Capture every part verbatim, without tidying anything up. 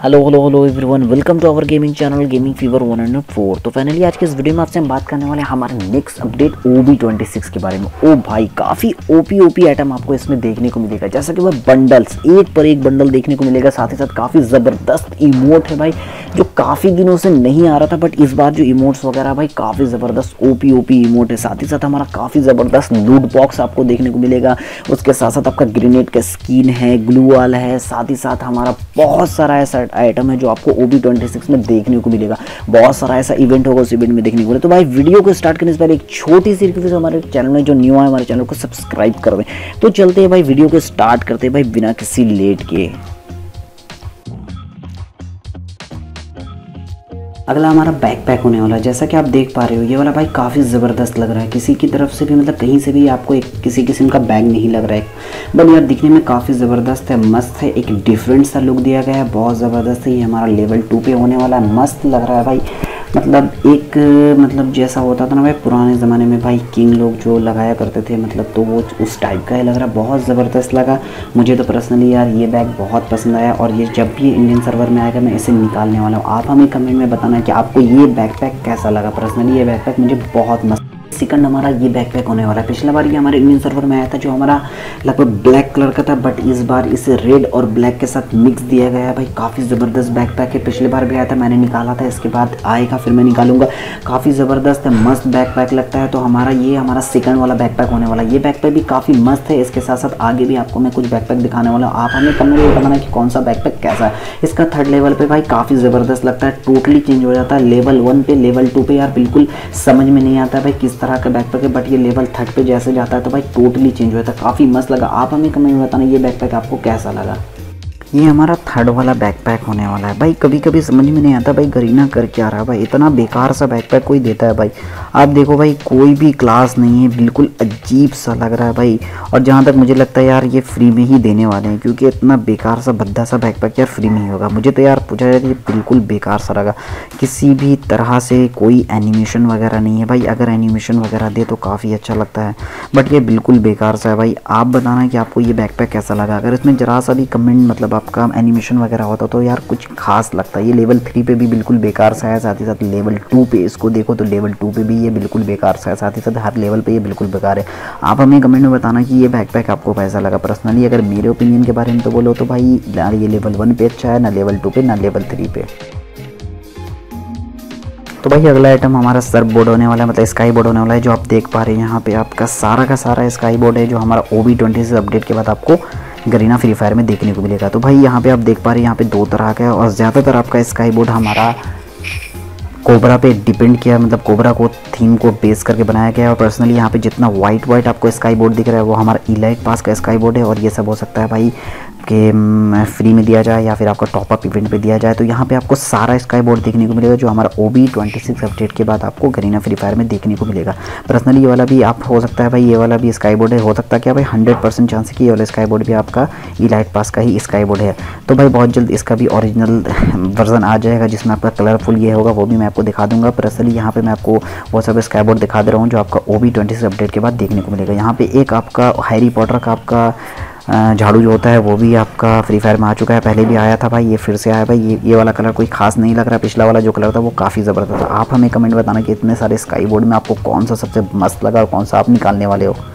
Hello hello hello everyone, welcome to our gaming channel gaming fever one hundred four. तो finally आज के इस video में आपसे हम बात करने वाले हैं हमारे next update O B twenty six के बारे में। ओ भाई, काफ़ी ओपी ओपी आइटम आपको इसमें देखने को मिलेगा, जैसा कि वह बंडल्स एक पर एक बंडल देखने को मिलेगा। साथ ही साथ काफ़ी ज़बरदस्त इमोट है भाई, जो काफ़ी दिनों से नहीं आ रहा था, बट इस बार जो इमोट्स वगैरह भाई काफ़ी ज़बरदस्त ओपी ओपी इमोट है। साथ ही साथ हमारा काफ़ी ज़बरदस्त लूट बॉक्स आपको देखने को मिलेगा। उसके साथ साथ आपका ग्रेनेड का स्किन है, ग्लू वाल है, साथ ही साथ हमारा बहुत सारा ऐसा आइटम है जो आपको ओ बी ट्वेंटी सिक्स में देखने को मिलेगा। बहुत सारा ऐसा इवेंट होगा, उस इवेंट में देखने को मिलेगा। तो भाई वीडियो को स्टार्ट करने से पहले एक छोटी सी रिक्वेस्ट, हमारे चैनल में जो न्यू है हमारे चैनल को सब्सक्राइब कर दें। तो चलते हैं भाई, वीडियो को स्टार्ट करते हैं भाई बिना किसी लेट के। अगला हमारा बैकपैक होने वाला है, जैसा कि आप देख पा रहे हो। ये वाला भाई काफ़ी ज़बरदस्त लग रहा है, किसी की तरफ से भी मतलब कहीं से भी आपको एक किसी किस्म का बैग नहीं लग रहा है, बट यार दिखने में काफ़ी ज़बरदस्त है, मस्त है। एक डिफरेंट सा लुक दिया गया है, बहुत ज़बरदस्त है। ये हमारा लेवल टू पे होने वाला है, मस्त लग रहा है भाई। मतलब एक मतलब जैसा होता था ना भाई पुराने ज़माने में भाई किंग लोग जो लगाया करते थे, मतलब तो वो उस टाइप का ही लग रहा है, बहुत ज़बरदस्त लगा मुझे तो पर्सनली यार। ये बैग बहुत पसंद आया और ये जब भी इंडियन सर्वर में आएगा मैं इसे निकालने वाला हूँ। आप हमें कमेंट में बताना कि आपको ये बैकपैक कैसा लगा। पर्सनली ये बैकपैक मुझे बहुत मस्त। सेकंड हमारा ये बैकपैक होने वाला है। पिछला बार ये हमारे इंडियन सर्वर में आया था, जो हमारा लगभग ब्लैक कलर का था, बट इस बार इसे रेड और ब्लैक के साथ मिक्स दिया गया है भाई। काफ़ी ज़बरदस्त बैकपैक है, पिछले बार भी आया था, मैंने निकाला था, इसके बाद आएगा फिर मैं निकालूंगा। काफ़ी ज़बरदस्त है, मस्त बैकपैक लगता है। तो हमारा ये हमारा सेकंड वाला बैकपैक होने वाला है। ये बैकपैक भी काफ़ी मस्त है। इसके साथ साथ आगे भी आपको मैं कुछ बैकपैक दिखाने वाला हूँ, आप हमें कमेंट में बताना कि कौन सा बैकपैक कैसा है। इसका थर्ड लेवल पे भाई काफ़ी ज़बरदस्त लगता है, टोटली चेंज हो जाता है। लेवल वन पे लेवल टू पे यार बिल्कुल समझ में नहीं आता है भाई किस तरह का बैकपैक है, बट ये लेवल थर्ड पे जैसे जाता है तो भाई टोटली चेंज हो जाता है। काफ़ी मस्त लगा, आप हमें कमेंट में बताना ये बैकपैक आपको कैसा लगा। ये हमारा थर्ड वाला बैकपैक होने वाला है भाई। कभी कभी समझ में नहीं आता भाई गरीना कर क्या रहा है भाई, इतना बेकार सा बैकपैक कोई देता है भाई। आप देखो भाई, कोई भी क्लास नहीं है, बिल्कुल अजीब सा लग रहा है भाई। और जहाँ तक मुझे लगता है यार ये फ्री में ही देने वाले हैं, क्योंकि इतना बेकार सा भद्दा सा बैकपैक यार फ्री में ही होगा। मुझे तो यार पूछा जाए तो ये बिल्कुल बेकार सा लगा, किसी भी तरह से कोई एनिमेशन वगैरह नहीं है भाई। अगर एनिमेशन वगैरह दे तो काफ़ी अच्छा लगता है, बट ये बिल्कुल बेकार सा है भाई। आप बताना कि आपको ये बैकपैक कैसा लगा। अगर इसमें जरा सा भी कमेंट मतलब आपका एनिमेशन वगैरह होता तो यार कुछ खास लगता है। ये लेवल थ्री पे भी बिल्कुल बेकार सा है, साथ ही साथ लेवल टू पे इसको देखो तो लेवल टू पे भी ये बिल्कुल बेकार सा है, साथ ही साथ हर लेवल पे ये बिल्कुल बेकार है। आप हमें कमेंट में बताना कि ये बैकपैक आपको कैसा लगा। पर्सनली अगर मेरे ओपिनियन के बारे में तो बोलो तो भाई यार ये लेवल वन पे अच्छा है, ना लेवल टू पे ना लेवल थ्री पे। तो भाई अगला आइटम हमारा सर्फ बोर्ड होने वाला है, मतलब स्काई बोर्ड होने वाला है, जो आप देख पा रहे हैं यहाँ पे आपका सारा का सारा स्काई बोर्ड है, जो हमारा O B twenty six update के बाद आपको गरीना फ्री फायर में देखने को मिलेगा। तो भाई यहाँ पे आप देख पा रहे हैं यहाँ पे दो तरह का है, और ज़्यादातर आपका स्काई बोर्ड हमारा कोबरा पे डिपेंड किया, मतलब कोबरा को थीम को बेस करके बनाया गया है। और पर्सनली यहाँ पे जितना वाइट वाइट आपको स्काई बोर्ड दिख रहा है वो हमारा इलाइट पास का स्काई बोर्ड है, और ये सब हो सकता है भाई कि फ्री में दिया जाए या फिर आपका टॉपअप इवेंट पे दिया जाए। तो यहाँ पे आपको सारा स्काई बोर्ड देखने को मिलेगा, जो हमारा O B twenty six update के बाद आपको गरीना फ्री फायर में देखने को मिलेगा। पर्सनली ये वाला भी आप हो सकता है भाई, ये वाला भी स्काई बोर्ड है, हो सकता है क्या भाई हंड्रेड परसेंट चांस है कि ये वाला स्काई बोर्ड भी आपका इलाइट पास का ही स्काई बोर्ड है। तो भाई बहुत जल्द इसका भी ओरिजिनल वर्जन आ जाएगा, जिसमें आपका कलरफुल ये होगा, वो भी मैं आपको दिखा दूंगा। पर्सनली यहाँ पे मैं आपको वो सब स्काई बोर्ड दिखा दे रहा हूँ जो आपका O B twenty six update के बाद देखने को मिलेगा। यहाँ पे एक आपका हैरी पॉटर का आपका झाड़ू जो होता है वो भी आपका फ्री फायर में आ चुका है, पहले भी आया था भाई, ये फिर से आया भाई। ये ये वाला कलर कोई खास नहीं लग रहा, पिछला वाला जो कलर था वो काफ़ी ज़बरदस्त था। आप हमें कमेंट बताना कि इतने सारे स्काई बोर्ड में आपको कौन सा सबसे मस्त लगा और कौन सा आप निकालने वाले हो।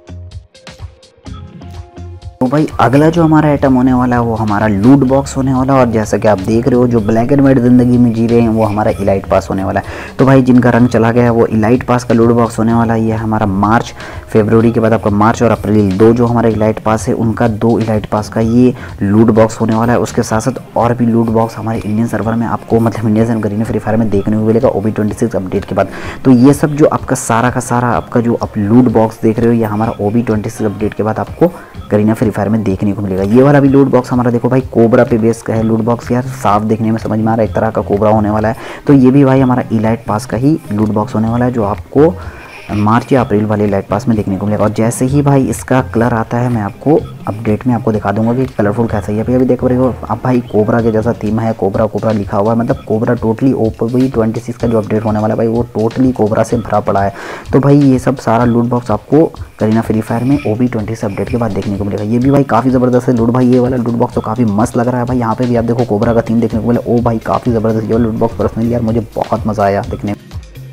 तो भाई अगला जो हमारा आइटम होने वाला है वो हमारा लूट बॉक्स होने वाला है, और जैसा कि आप देख रहे हो जो ब्लैक एंड वाइट ज़िंदगी में जी रहे हैं वो हमारा इलाइट पास होने वाला है। तो भाई जिनका रंग चला गया है वो इलाइट पास का लूट बॉक्स होने वाला है। ये हमारा मार्च फरवरी के बाद आपका मार्च और अप्रैल दो जो हमारा इलाइट पास है उनका दो इलाइट पास का ये लूट बॉक्स होने वाला है। उसके साथ साथ और भी लूट बॉक्स हमारे इंडियन सर्वर में आपको मतलब Indian and Garena Free Fire में देखने को मिलेगा O B twenty six update के बाद। तो ये सब जो आपका सारा का सारा आपका जो आप लूट बॉक्स देख रहे हो ये हमारा O B twenty six update के बाद आपको गरीना फ्री फायर में देखने को मिलेगा। ये वाला भी लूट बॉक्स हमारा देखो भाई कोबरा पे बेस का है लूट बॉक्स, यार साफ देखने में समझ में आ रहा है एक तरह का कोबरा होने वाला है। तो ये भी भाई हमारा इलाइट पास का ही लूट बॉक्स होने वाला है, जो आपको मार्च या अप्रैल वाले लाइट पास में देखने को मिलेगा। और जैसे ही भाई इसका कलर आता है मैं आपको अपडेट में आपको दिखा दूंगा कि कलरफुल कैसा है। अभी देख रहे हो अब भाई कोबरा के जैसा थीम है, कोबरा कोबरा लिखा हुआ है, मतलब कोबरा टोटली ओपो भी ट्वेंटी सिक्स का जो अपडेट होने वाला है भाई वो टोटली कोबरा से भरा पड़ा है। तो भाई ये सब सारा लूट बॉक्स आपको गरीना फ्री फायर में ओ बी ट्वेंटी से अपडेट के बाद देखने को मिलेगा। ये भी भाई काफ़ी ज़बरदस्त है लूट भाई, ये वाला लूट बॉक्स तो काफ़ी मस्त लग रहा है भाई। यहाँ पे भी आप देखो कोबरा का थीम देखने को मिला, ओ भाई काफ़ी ज़बरदस्त ये लूट बॉक्स पर्सनली यार मुझे बहुत मज़ा आया देखने में।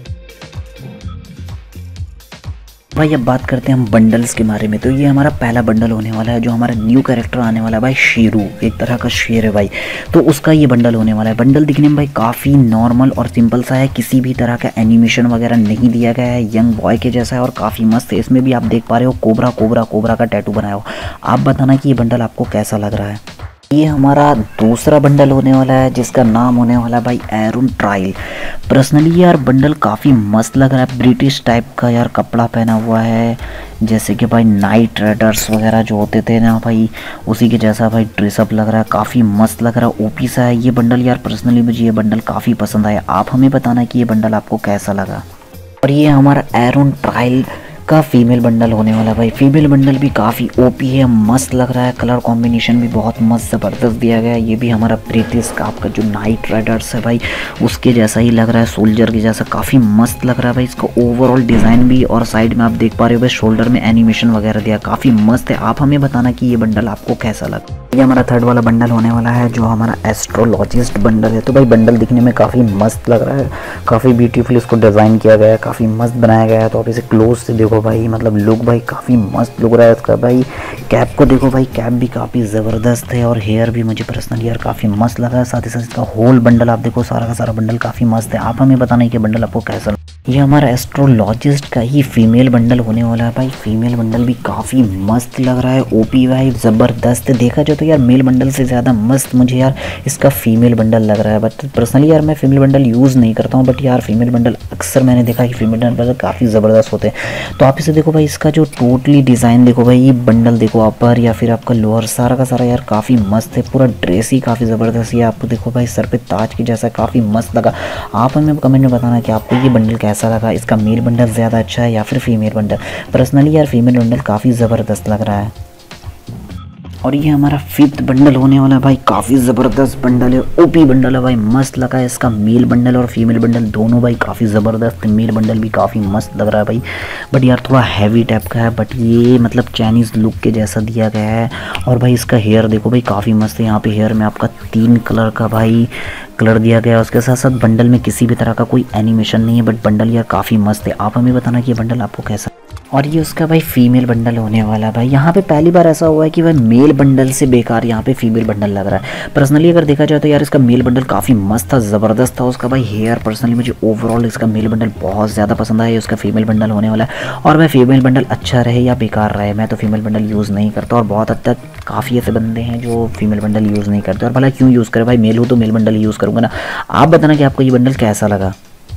भाई अब बात करते हैं हम बंडल्स के बारे में। तो ये हमारा पहला बंडल होने वाला है, जो हमारा न्यू कैरेक्टर आने वाला है भाई, शेरू, एक तरह का शेर है भाई। तो उसका ये बंडल होने वाला है। बंडल दिखने में भाई काफ़ी नॉर्मल और सिंपल सा है, किसी भी तरह का एनिमेशन वगैरह नहीं दिया गया है, यंग बॉय के जैसा है और काफ़ी मस्त है। इसमें भी आप देख पा रहे हो कोबरा कोबरा कोबरा का टैटू बनाया हो। आप बताना कि ये बंडल आपको कैसा लग रहा है। ये हमारा दूसरा बंडल होने वाला है जिसका नाम होने वाला है भाई एरून ट्रायल। पर्सनली यार बंडल काफ़ी मस्त लग रहा है, ब्रिटिश टाइप का यार कपड़ा पहना हुआ है, जैसे कि भाई नाइट राइडर्स वगैरह जो होते थे ना भाई उसी के जैसा भाई ड्रेसअप लग रहा है, काफ़ी मस्त लग रहा है, ओपी सा है ये बंडल यार। पर्सनली मुझे ये बंडल काफ़ी पसंद आया। आप हमें बताना कि ये बंडल आपको कैसा लगा। और ये हमारा एरून ट्रायल का फीमेल बंडल होने वाला भाई। फीमेल बंडल भी काफ़ी ओपी है, मस्त लग रहा है, कलर कॉम्बिनेशन भी बहुत मस्त ज़बरदस्त दिया गया है। ये भी हमारा ब्रिटिश का आपका जो नाइट राइडर्स है भाई उसके जैसा ही लग रहा है, सोल्जर के जैसा काफ़ी मस्त लग रहा है भाई। इसका ओवरऑल डिज़ाइन भी और साइड में आप देख पा रहे हो भाई शोल्डर में एनिमेशन वगैरह दिया, काफ़ी मस्त है। आप हमें बताना कि ये बंडल आपको कैसा लगा। ये हमारा थर्ड वाला बंडल होने वाला है जो हमारा एस्ट्रोलॉजिस्ट बंडल है। तो भाई बंडल दिखने में काफ़ी मस्त लग रहा है, काफ़ी ब्यूटीफुल इसको डिज़ाइन किया गया है, काफ़ी मस्त बनाया गया है। तो आप इसे क्लोज से देखो भाई, मतलब लुक भाई काफ़ी मस्त लुक रहा है इसका भाई। कैप को देखो भाई, कैप भी काफ़ी ज़बरदस्त है और हेयर भी मुझे पर्सनली यार काफ़ी मस्त लगा है। साथ ही साथ इसका होल बंडल आप देखो, सारा का सारा बंडल काफ़ी मस्त है। आप हमें बताना है कि बंडल आपको कैसा लगा। ये हमारा एस्ट्रोलॉजिस्ट का ही फीमेल बंडल होने वाला है भाई। फीमेल बंडल भी काफ़ी मस्त लग रहा है, ओपी भाई ज़बरदस्त। देखा जाए तो यार मेल बंडल से ज़्यादा मस्त मुझे यार इसका फीमेल बंडल लग रहा है। बट पर्सनली यार मैं फीमेल बंडल यूज़ नहीं करता हूँ, बट यार फीमेल बंडल अक्सर मैंने देखा कि फीमेल बंडल काफ़ी ज़बरदस्त होते हैं। तो आप इसे देखो भाई, इसका जो टोटली डिज़ाइन देखो भाई, ये बंडल देखो अपर या फिर आपका लोअर, सारा का सारा यार काफ़ी मस्त है। पूरा ड्रेस ही काफ़ी ज़बरदस्त है। आपको देखो भाई सर पे ताज के जैसा काफ़ी मस्त लगा। आप हमें कमेंट में बताना कि आपको ये बंडल कैसा लगा, इसका मेल बंडल ज़्यादा अच्छा है या फिर फीमेल बंडल। पर्सनली यार फीमेल बंडल काफ़ी ज़बरदस्त लग रहा है। और ये हमारा फिफ्थ बंडल होने वाला है भाई, काफ़ी ज़बरदस्त बंडल है, ओपी बंडल है भाई, मस्त लगा है। इसका मेल बंडल और फीमेल बंडल दोनों भाई काफ़ी ज़बरदस्त। मेल बंडल भी काफ़ी मस्त लग रहा है भाई, बट यार थोड़ा हैवी टाइप का है, बट ये मतलब चाइनीज़ लुक के जैसा दिया गया है। और भाई इसका हेयर देखो भाई काफ़ी मस्त है। यहाँ पे हेयर में आपका तीन कलर का भाई कलर दिया गया है। उसके साथ साथ बंडल में किसी भी तरह का कोई एनिमेशन नहीं है, बट बंडल यार काफ़ी मस्त है। आप हमें बताना कि ये बंडल आपको कैसा। और ये उसका भाई फीमेल बंडल होने वाला है भाई। यहाँ पे पहली बार ऐसा हुआ है कि भाई मेल बंडल से बेकार यहाँ पे फीमेल बंडल लग रहा है। पर्सनली अगर देखा जाए तो यार इसका मेल बंडल काफ़ी मस्त था, ज़बरदस्त था। उसका भाई हेयर पर्सनली मुझे ओवरऑल इसका मेल बंडल बहुत ज़्यादा पसंद आया। उसका फीमेल बंडल होने वाला है। और भाई फीमेल बंडल अच्छा रहे या बेकार रहे, मैं तो फीमेल बंडल यूज़ नहीं करता। और बहुत हद तक काफ़ी ऐसे बंदे हैं जो फीमेल बंडल यूज़ नहीं करते। और भला क्यों यूज़ करें भाई, मेल हो तो मेल बंडल यूज़ करूँगा ना। आप बताना कि आपको ये बंडल कैसा लगा।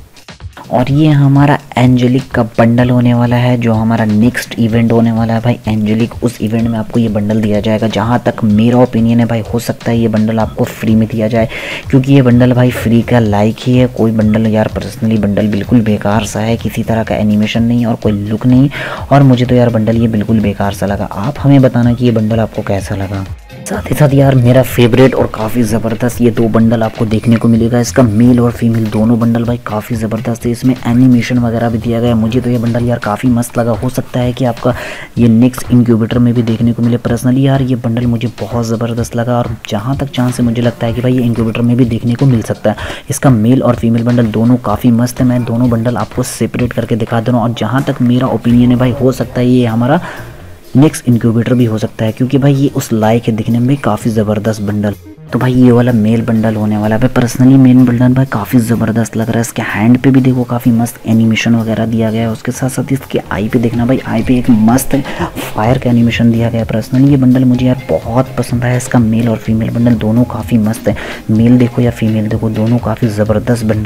और ये हमारा एंजेलिक का बंडल होने वाला है, जो हमारा नेक्स्ट इवेंट होने वाला है भाई एंजेलिक। उस इवेंट में आपको ये बंडल दिया जाएगा। जहाँ तक मेरा ओपिनियन है भाई, हो सकता है ये बंडल आपको फ्री में दिया जाए, क्योंकि ये बंडल भाई फ्री का लायक ही है। कोई बंडल यार पर्सनली बंडल बिल्कुल बेकार सा है, किसी तरह का एनिमेशन नहीं और कोई लुक नहीं। और मुझे तो यार बंडल ये बिल्कुल बेकार सा लगा। आप हमें बताना कि ये बंडल आपको कैसा लगा। साथ ही साथ यार मेरा फेवरेट और काफ़ी ज़बरदस्त ये दो बंडल आपको देखने को मिलेगा। इसका मेल और फीमेल दोनों बंडल भाई काफ़ी ज़बरदस्त है। इसमें एनिमेशन वगैरह भी दिया गया है। मुझे तो ये बंडल यार काफ़ी मस्त लगा। हो सकता है कि आपका ये नेक्स्ट इंक्यूबेटर में भी देखने को मिले। पर्सनली यार ये बंडल मुझे बहुत ज़बरदस्त लगा, और जहाँ तक चांस है मुझे लगता है कि भाई ये इंक्यूबेटर में भी देखने को मिल सकता है। इसका मेल और फीमेल बंडल दोनों काफ़ी मस्त है। मैं दोनों बंडल आपको सेपरेट करके दिखा दे रहा हूँ। और जहाँ तक मेरा ओपिनियन है भाई, हो सकता है ये हमारा नेक्स्ट इंक्यूबेटर भी हो सकता है, क्योंकि भाई ये उस लायक है दिखने में काफ़ी ज़बरदस्त बंडल। तो भाई ये वाला मेल बंडल होने वाला है। पर्सनली मेल बंडल भाई काफ़ी ज़बरदस्त लग रहा है। इसके हैंड पे भी देखो काफ़ी मस्त एनिमेशन वगैरह दिया गया है। उसके साथ साथ इसके आई पे देखना भाई, आई पे एक मस्त फायर का एनिमेशन दिया गया है। पर्सनली ये बंडल मुझे यार बहुत पसंद आया। इसका मेल और फीमेल बंडल दोनों काफ़ी मस्त है। मेल देखो या फीमेल देखो, दोनों काफ़ी ज़बरदस्त बंडल है।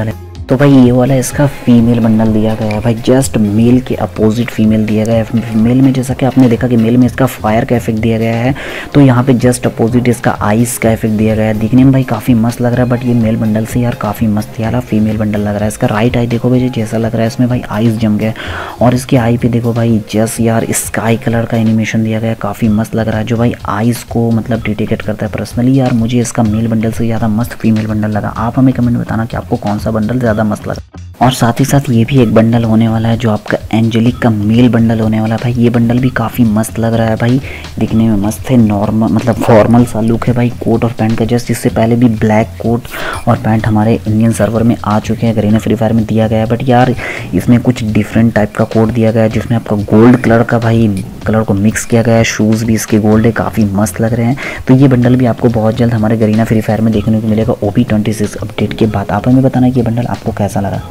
तो भाई ये वाला इसका फीमेल बंडल दिया गया है भाई, जस्ट मेल के अपोजिट फीमेल दिया गया है। मेल में जैसा कि आपने देखा कि मेल में इसका फायर का इफेक्ट दिया गया है, तो यहाँ पे जस्ट अपोजिट इसका आइस का इफेक्ट दिया गया है। दिखने में भाई काफ़ी मस्त लग रहा है, बट ये मेल बंडल से यार काफ़ी मस्त यार फीमेल बंडल लग रहा है। इसका राइट आई देखो भाई जैसा लग रहा है इसमें भाई आइस जम गया, और इसके आई पे देखो भाई जस्ट यार स्काई कलर का एनिमेशन दिया गया है, काफ़ी मस्त लग रहा है, जो भाई आइस को मतलब डिटेक्ट करता है। पर्सनली यार मुझे इसका मेल बंडल से ज़्यादा मस्त फीमेल बंडल लगा। आप हमें कमेंट में बताना कि आपको कौन सा बंडल ज़्यादा मस्त लगा। और साथ ही साथ ये भी एक बंडल होने वाला है जो आपका एंजेलिक का मेल बंडल होने वाला है भाई। ये बंडल भी काफ़ी मस्त लग रहा है भाई, दिखने में मस्त है, नॉर्मल मतलब फॉर्मल सा लुक है भाई कोट और पैंट का। जस्ट इससे पहले भी ब्लैक कोट और पैंट हमारे इंडियन सर्वर में आ चुके हैं, गरीना फ्री फायर में दिया गया है, बट यार इसमें कुछ डिफरेंट टाइप का कोट दिया गया है जिसमें आपका गोल्ड कलर का भाई कलर को मिक्स किया गया है। शूज़ भी इसके गोल्ड है, काफ़ी मस्त लग रहे हैं। तो ये बंडल भी आपको बहुत जल्द हमारे गरीना फ्री फायर में देखने को मिलेगा O P twenty six update के बाद। आप हमें बताना कि ये बंडल आपको कैसा लगा।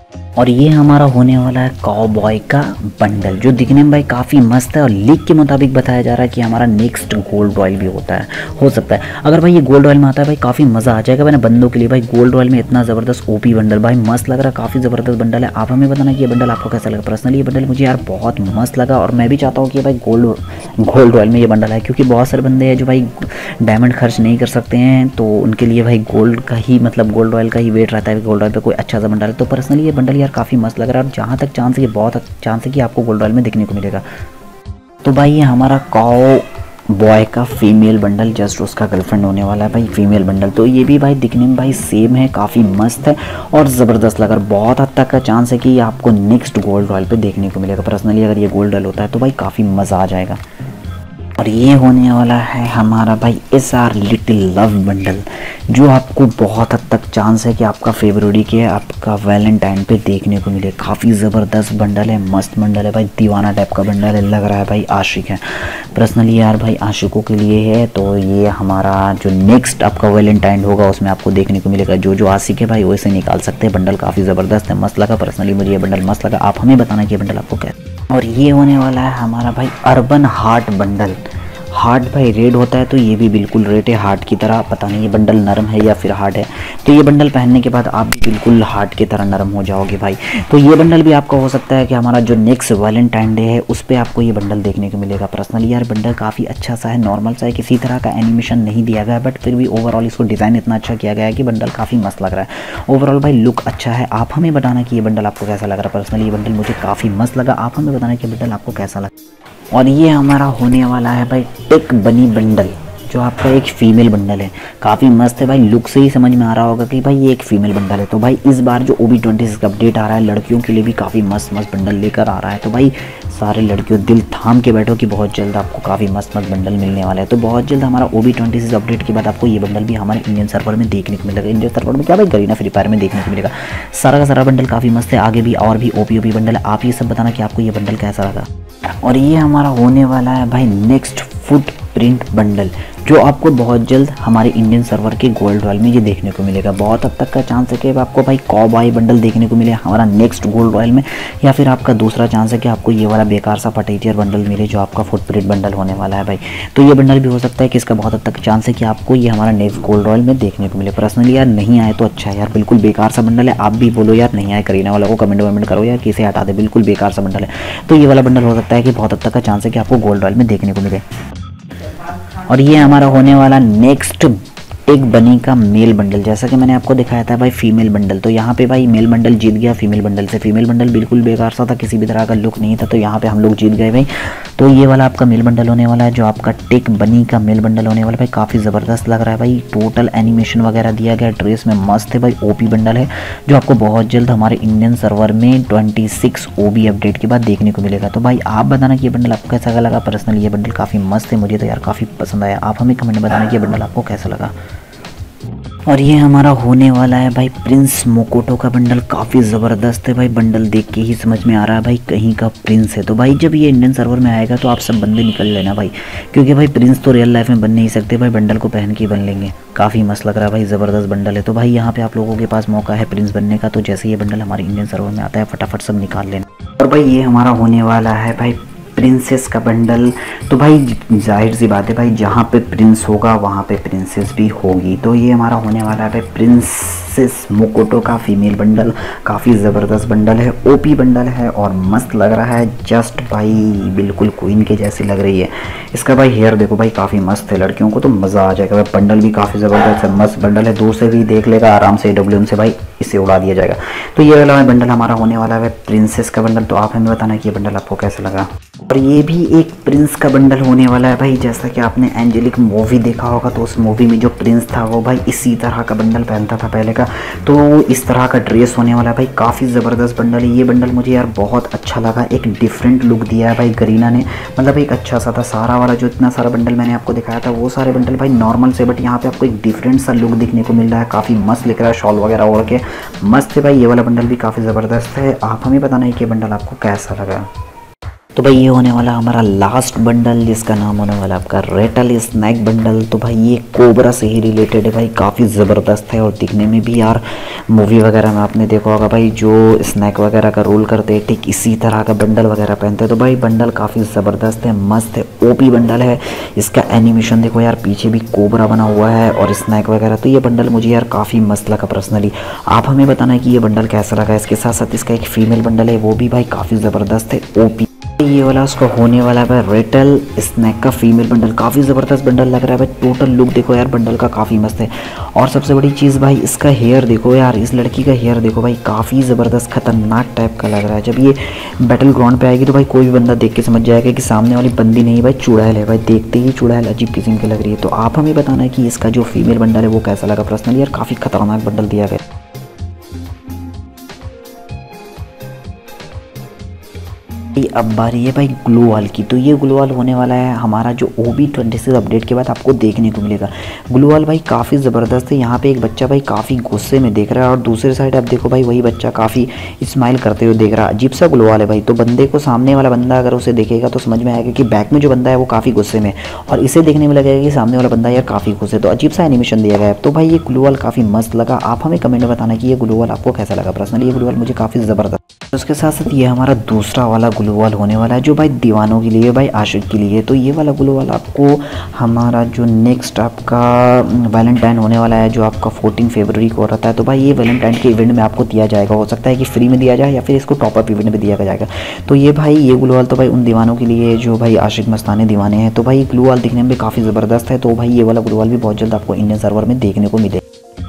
और ये हमारा होने वाला है कॉबॉय का बंडल, जो दिखने में भाई काफ़ी मस्त है, और लीक के मुताबिक बताया जा रहा है कि हमारा नेक्स्ट गोल्ड रॉयल भी होता है, हो सकता है। अगर भाई ये गोल्ड रॉयल में आता है भाई काफ़ी मज़ा आ जाएगा मैंने बंदों के लिए भाई। गोल्ड रॉयल में इतना ज़बरदस्त ओपी बंडल भाई मस्त लग रहा है, काफ़ी ज़बरदस्त बंडल है। आप हमें बताना कि ये बंडल आपको कैसा लगा। पर्सनली ये बंडल मुझे यार बहुत मस्त लगा, और मैं भी चाहता हूँ कि भाई गोल्ड गोल्ड रॉयल में ये बंडल है, क्योंकि बहुत सारे बंदे हैं जो भाई डायमंड खर्च नहीं कर सकते हैं, तो उनके लिए भाई गोल्ड का ही मतलब गोल्ड रॉयल का ही वेट रहता है, गोल्ड रॉयल पर कोई अच्छा सा बंडल है। तो पर्सनली ये बंडल यार काफ़ी मस्त लग रहा है, और जहाँ तक चांस है ये बहुत चांस है कि आपको गोल्ड रॉयल में देखने को मिलेगा। तो भाई ये हमारा कॉ बॉय का फीमेल बंडल, जस्ट उसका गर्लफ्रेंड होने वाला है भाई फीमेल बंडल। तो ये भी भाई दिखने में भाई सेम है, काफ़ी मस्त है और ज़बरदस्त लग रहा है। बहुत हद तक का चांस है कि आपको नेक्स्ट गोल्ड रॉयल पे देखने को मिलेगा। पर्सनली अगर ये गोल्ड रॉयल होता है तो भाई काफ़ी मज़ा आ जाएगा। और ये होने वाला है हमारा भाई S R little love bundle, जो आपको बहुत हद तक चांस है कि आपका फरवरी के आपका वैलेंटाइन पे देखने को मिले। काफ़ी ज़बरदस्त बंडल है, मस्त बंडल है भाई, दीवाना टाइप का बंडल है, लग रहा है भाई आशिक है। पर्सनली यार भाई आशिकों के लिए है, तो ये हमारा जो नेक्स्ट आपका वैलेंटाइन होगा उसमें आपको देखने को मिलेगा। जो जो आशिक है भाई वैसे निकाल सकते हैं। बंडल काफ़ी ज़बरदस्त है, मस्त लगा। पर्सनली मुझे ये बंडल मस्त लगा। आप हमें बताना कि ये बंडल आपको क्या। और ये होने वाला है हमारा भाई अर्बन हार्ट बंडल। हार्ट भाई रेड होता है, तो ये भी बिल्कुल रेड है हार्ट की तरह। पता नहीं ये बंडल नरम है या फिर हार्ड है। तो ये बंडल पहनने के बाद आप भी बिल्कुल हार्ट की तरह नरम हो जाओगे भाई। तो ये बंडल भी आपका हो सकता है कि हमारा जो नेक्स्ट वैलेंटाइन डे है उस पर आपको ये बंडल देखने को मिलेगा। पर्सनली यार बंडल काफ़ी अच्छा सा है, नॉर्मल सा है, किसी तरह का एनिमेशन नहीं दिया गया है, बट फिर भी ओवरऑल इसको डिज़ाइन इतना अच्छा किया गया है कि बंडल काफ़ी मस्त लग रहा है। ओवरऑल भाई लुक अच्छा है। आप हमें बताना कि ये बंडल आपको कैसा लग रहा है। पर्सनली ये बंडल मुझे काफ़ी मस्त लगा। आप हमें बताना कि बंडल आपको कैसा लगा। और ये हमारा होने वाला है भाई टेक बनी बंडल, जो आपका एक फीमेल बंडल है। काफ़ी मस्त है भाई, लुक से ही समझ में आ रहा होगा कि भाई ये एक फीमेल बंडल है। तो भाई इस बार जो O B twenty six update आ रहा है लड़कियों के लिए भी काफ़ी मस्त मस्त बंडल लेकर आ रहा है। तो भाई सारे लड़कियों दिल थाम के बैठो कि बहुत जल्द आपको काफ़ी मस्त मस्त बंडल मिलने वाला है। तो बहुत जल्द हमारा O B twenty six update के बाद आपको ये बंडल भी हमारे इंडियन सर्वर में देखने को मिलेगा। इंडियन सर्वर में क्या भाई गरीना फ्री फायर में देखने को मिलेगा। सारा का सारा बंडल काफ़ी मस्त है। आगे भी और भी O P O P bundle है। आप ये सब बताना कि आपको ये बंडल कैसा लगा। और ये हमारा होने वाला है भाई नेक्स्ट फुट प्रिंट बंडल, जो आपको बहुत जल्द हमारे इंडियन सर्वर के गोल्ड रॉयल में ये देखने को मिलेगा। बहुत हद तक का चांस है कि आपको भाई कॉबॉय बंडल देखने को मिले हमारा नेक्स्ट गोल्ड रॉयल में, या फिर आपका दूसरा चांस है कि आपको ये वाला बेकार सा फटेटियर बंडल मिले जो आपका फुट प्रिंट बंडल होने वाला है भाई। तो ये बंडल भी हो सकता है कि इसका बहुत हद तक चांस है कि आपको ये हमारा नेक्स्ट गोल्ड रॉयल में देखने को मिले। पर्सनली यार नहीं आए तो अच्छा है यार, बिल्कुल बेकार सा बंडल है। आप भी बोलो यार नहीं आए, करीना वाला को कमेंट वमेंट करो यार किसे हटा दे, बिल्कुल बेकार सा बंडल है। तो ये वाला बंडल हो सकता है कि बहुत हद तक का चांस है कि आपको गोल्ड रॉयल में देखने को मिले। और ये हमारा होने वाला नेक्स्ट एक बनी का मेल बंडल, जैसा कि मैंने आपको दिखाया था भाई फीमेल बंडल। तो यहाँ पे भाई मेल बंडल जीत गया फीमेल बंडल से। फीमेल बंडल बिल्कुल बेकार सा था, किसी भी तरह का लुक नहीं था, तो यहाँ पे हम लोग जीत गए भाई। तो ये वाला आपका मेल बंडल होने वाला है, जो आपका टेक बनी का मेल बंडल होने वाला है भाई। काफ़ी ज़बरदस्त लग रहा है भाई, टोटल एनिमेशन वगैरह दिया गया, ड्रेस में मस्त है भाई। ओपी बंडल है जो आपको बहुत जल्द हमारे इंडियन सर्वर में twenty six O B update के बाद देखने को मिलेगा। तो भाई आप बताना कि ये बंडल आपको कैसा लगा। पर्सनली ये बंडल काफ़ी मस्त है, मुझे तो यार काफ़ी पसंद आया। आप हमें कमेंट में बताना कि ये बंडल आपको कैसा लगा। और ये हमारा होने वाला है भाई प्रिंस मोकोटो का बंडल। काफ़ी ज़बरदस्त है भाई, बंडल देख के ही समझ में आ रहा है भाई कहीं का प्रिंस है। तो भाई जब ये इंडियन सर्वर में आएगा तो आप सब बंदे निकल लेना भाई, क्योंकि भाई प्रिंस तो रियल लाइफ में बन नहीं सकते भाई, बंडल को पहन के बन लेंगे। काफ़ी मस्त लग रहा है भाई, ज़बरदस्त बंडल है। तो भाई यहाँ पे आप लोगों के पास मौका है प्रिंस बनने का, तो जैसे ये बंडल हमारे इंडियन सर्वर में आता है फटाफट सब निकाल लेना। और भाई ये हमारा होने वाला है भाई प्रिंसेस का बंडल। तो भाई जाहिर सी बात है भाई, जहाँ पे प्रिंस होगा वहाँ पे प्रिंसेस भी होगी। तो ये हमारा होने वाला है भाई प्रिंसेस प्रिंसेस मोकोटो का फीमेल बंडल, काफ़ी ज़बरदस्त बंडल है, ओपी बंडल है और मस्त लग रहा है। जस्ट भाई बिल्कुल क्वीन के जैसी लग रही है। इसका भाई हेयर देखो भाई काफ़ी मस्त है, लड़कियों को तो मज़ा आ जाएगा। भाई बंडल भी काफ़ी ज़बरदस्त है, मस्त बंडल है, दूर से भी देख लेगा आराम से, डब्ल्यू एम से भाई इसे उड़ा दिया जाएगा। तो ये वाला बंडल हमारा होने वाला है प्रिंसेस का बंडल। तो आप हमें बताना कि ये बंडल आपको कैसा लगा। और ये भी एक प्रिंस का बंडल होने वाला है भाई। जैसा कि आपने एंजेलिक मूवी देखा होगा तो उस मूवी में जो प्रिंस था वो भाई इसी तरह का बंडल पहनता था पहले का, तो इस तरह का ड्रेस होने वाला है भाई। काफ़ी ज़बरदस्त बंडल है ये बंडल, मुझे यार बहुत अच्छा लगा। एक डिफरेंट लुक दिया है भाई गरीना ने, मतलब एक अच्छा सा था। सारा वाला जो इतना सारा बंडल मैंने आपको दिखाया था वो सारे बंडल भाई नॉर्मल से, बट यहाँ पे आपको एक डिफरेंट सा लुक देखने को मिल रहा है। काफ़ी मस्त लिख रहा है, शॉल वगैरह ओढ़ के मस्त है भाई। ये वाला बंडल भी काफ़ी ज़बरदस्त है। आप हमें बताना है कि ये बंडल आपको कैसा लगा। तो भाई ये होने वाला हमारा लास्ट बंडल, जिसका नाम होने वाला आपका रेटल स्नैक बंडल। तो भाई ये कोबरा से ही रिलेटेड है भाई, काफ़ी ज़बरदस्त है और दिखने में भी यार मूवी वगैरह में आपने देखा होगा भाई जो स्नैक वगैरह का रोल करते हैं ठीक इसी तरह का बंडल वगैरह पहनते हैं। तो भाई बंडल काफ़ी ज़बरदस्त है, मस्त है, ओपी बंडल है। इसका एनिमेशन देखो यार, पीछे भी कोबरा बना हुआ है और स्नैक वगैरह। तो ये बंडल मुझे यार काफ़ी मस्त लगा पर्सनली। आप हमें बताना है कि ये बंडल कैसा लगा। इसके साथ साथ इसका एक फीमेल बंडल है वो भी भाई काफ़ी ज़बरदस्त है, ओपी। ये वाला उसका होने वाला है रेटल स्नैक का फीमेल बंडल, काफ़ी ज़बरदस्त बंडल लग रहा है भाई। टोटल लुक देखो यार बंडल का काफ़ी मस्त है। और सबसे बड़ी चीज़ भाई इसका हेयर देखो यार, इस लड़की का हेयर देखो भाई, काफ़ी ज़बरदस्त खतरनाक टाइप का लग रहा है। जब ये बैटल ग्राउंड पे आएगी तो भाई कोई भी बंदा देख के समझ जाएगा कि सामने वाली बंदी नहीं भाई चुड़ैल है भाई। देखते ही चुड़ैल अजीब किस्म की लग रही है। तो आप हमें बताना है कि इसका जो फीमेल बंडल है वो कैसा लगा। पर्सनली यार काफ़ी खतरनाक बंडल दिया गया। अब बारी है भाई ग्लोवाल की। तो ये ग्लोवाल होने वाला है हमारा जो O B twenty six update के बाद आपको देखने को मिलेगा। ग्लोवाल भाई काफ़ी ज़बरदस्त है। यहाँ पे एक बच्चा भाई काफ़ी गुस्से में देख रहा है और दूसरे साइड आप देखो भाई वही बच्चा काफ़ी स्माइल करते हुए देख रहा है। अजीब सा ग्लोवाल है भाई। तो बंदे को, सामने वाला बंदा अगर उसे देखेगा तो समझ में आएगा कि बैक में जो बंदा है वो काफ़ी गुस्से में, और इसे देखने में लगेगा कि सामने वाला बंदा यार काफ़ी खुश है। तो अजीब सा एनिमेशन दिया गया है। तो भाई ये ग्लोवाल काफ़ी मस्त लगा। आप हमें कमेंट में बताना कि ये ग्लोवाल आपको कैसा लगा। पर्सनली ये ग्लोवाल मुझे काफ़ी ज़बरदस्त। उसके साथ साथ ये हमारा दूसरा वाला ग्लोवाल होने वाला है जो भाई दीवानों के लिए, भाई आशिक के लिए। तो ये वाला ग्लोवाल आपको हमारा जो नेक्स्ट आपका वैलेंटाइन होने वाला है जो आपका फोर्टीन फरवरी को रहता है। तो भाई ये वैलेंटाइन के इवेंट में आपको दिया जाएगा। हो सकता है कि फ्री में दिया जाए या फिर इसको टॉपअप इवेंट में दिया जाएगा। तो ये भाई ये ग्लोवाल तो भाई उन दीवानों के लिए जो भाई आशिक मस्ताने दीवाने हैं। तो भाई ग्लोवाल दिखने में भी काफ़ी ज़बरदस्त है। तो भाई ये वाला ग्लोवाल भी बहुत जल्द आपको इंडियन सर्वर में देखने को मिलेगा।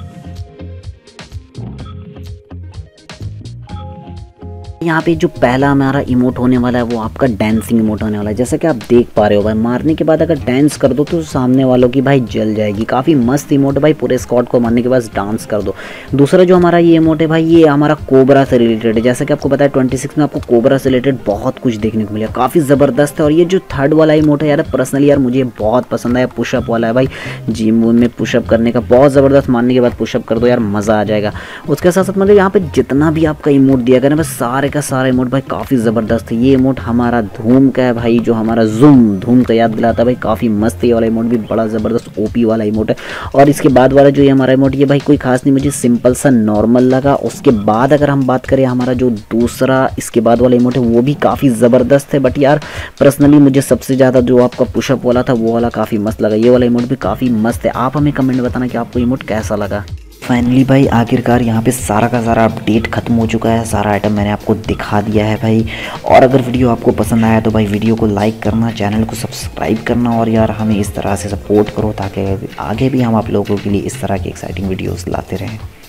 यहाँ पे जो पहला हमारा इमोट होने वाला है वो आपका डांसिंग इमोट होने वाला है। जैसा कि आप देख पा रहे हो भाई, मारने के बाद अगर डांस कर दो तो सामने वालों की भाई जल जाएगी। काफ़ी मस्त इमोट है भाई, पूरे स्क्वाड को मारने के बाद डांस कर दो। दूसरा जो हमारा ये इमोट है भाई ये हमारा कोबरा से रिलेटेड है। जैसा कि आपको पता है ट्वेंटी सिक्स में आपको कोबरा से रिलेटेड बहुत कुछ देखने को मिला, काफ़ी ज़बरदस्त है। और ये जो थर्ड वाला इमोट है यार पर्सनली यार मुझे बहुत पसंद आया, पुशअप वाला है भाई। जिम में पुशअप करने का बहुत ज़बरदस्त, मारने के बाद पुशअप कर दो यार मज़ा आ जाएगा। उसके साथ साथ मतलब यहाँ पे जितना भी आपका इमोट दिया गया ना बस सारे का सारा इमोट भाई काफ़ी ज़बरदस्त है। ये इमोट हमारा धूम का है भाई, जो हमारा जूम धूम का याद दिलाता है भाई, काफ़ी मस्त। ये वाला इमोट भी बड़ा ज़बरदस्त ओपी वाला इमोट है। और इसके बाद वाला जो ये हमारा इमोट ये भाई कोई खास नहीं, मुझे सिंपल सा नॉर्मल लगा। उसके बाद अगर हम बात करें हमारा जो दूसरा इसके बाद वाला इमोट है वो भी काफ़ी ज़बरदस्त है। बट यार पर्सनली मुझे सबसे ज़्यादा जो आपका पुशअप वाला था वो वाला काफ़ी मस्त लगा। ये वाला इमोट भी काफ़ी मस्त है। आप हमें कमेंट बताना कि आपको इमोट कैसा लगा। फाइनली भाई आखिरकार यहाँ पे सारा का सारा अपडेट खत्म हो चुका है। सारा आइटम मैंने आपको दिखा दिया है भाई। और अगर वीडियो आपको पसंद आया तो भाई वीडियो को लाइक करना, चैनल को सब्सक्राइब करना और यार हमें इस तरह से सपोर्ट करो ताकि आगे भी हम आप लोगों के लिए इस तरह की एक्साइटिंग वीडियोस लाते रहें।